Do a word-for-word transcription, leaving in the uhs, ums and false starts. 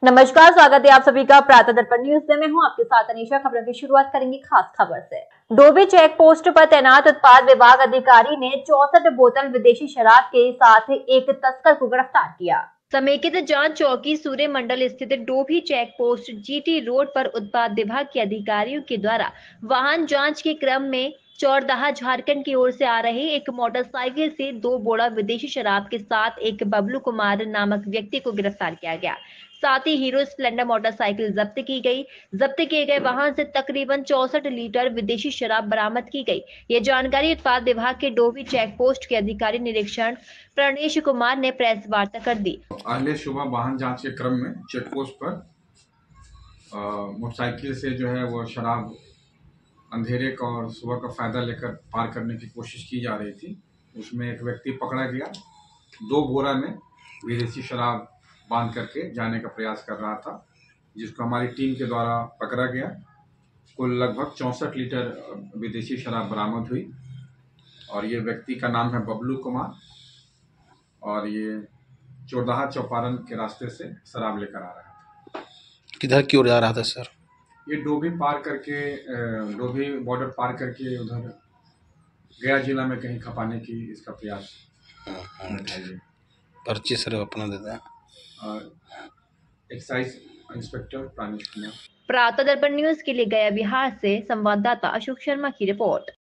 नमस्कार, स्वागत है आप सभी का प्रातः दर्पण न्यूज में। मैं हूं आपके साथ अनीशा। खबरों की शुरुआत करेंगे खास खबर से। डोभी चेक पोस्ट पर तैनात उत्पाद विभाग अधिकारी ने चौसठ बोतल विदेशी शराब के साथ एक तस्कर को गिरफ्तार किया। समेकित जांच चौकी सूर्य मंडल स्थित Dobhi check post GT road पर उत्पाद विभाग के अधिकारियों के द्वारा वाहन जांच के क्रम में चौरदाहा झारखंड की ओर से आ रहे एक मोटरसाइकिल से दो बोरा विदेशी शराब के साथ एक बबलू कुमार नामक व्यक्ति को गिरफ्तार किया गया। साथ ही हीरो स्प्लेंडर मोटरसाइकिल जब्त की गई। जब्त किए गए वाहन से तकरीबन चौसठ लीटर विदेशी शराब बरामद की गई। ये जानकारी उत्पाद विभाग के डोभी चेक पोस्ट के अधिकारी निरीक्षण प्रणेश कुमार ने प्रेस वार्ता कर दी। आज सुबह वाहन जांच के क्रम में चेक पोस्ट पर मोटरसाइकिल से जो है वो शराब अंधेरे का और सुबह का फायदा लेकर पार करने की कोशिश की जा रही थी। उसमें एक व्यक्ति पकड़ा गया, दो बोरा में विदेशी शराब बांध करके जाने का प्रयास कर रहा था, जिसको हमारी टीम के द्वारा पकड़ा गया। कुल लगभग चौंसठ लीटर विदेशी शराब बरामद हुई और ये व्यक्ति का नाम है बबलू कुमार और ये चौरदाहा चौपारण के रास्ते से शराब लेकर आ रहा था। किधर की ओर जा रहा था सर? ये डोभी पार करके डोभी बॉर्डर पार करके उधर गया जिला में कहीं खपाने की इसका प्रयास है। पर्ची सर अपना देता है एक्साइज इंस्पेक्टर प्राणेश कुमार। प्रातः दर्पण न्यूज के लिए गया बिहार से संवाददाता अशोक शर्मा की रिपोर्ट।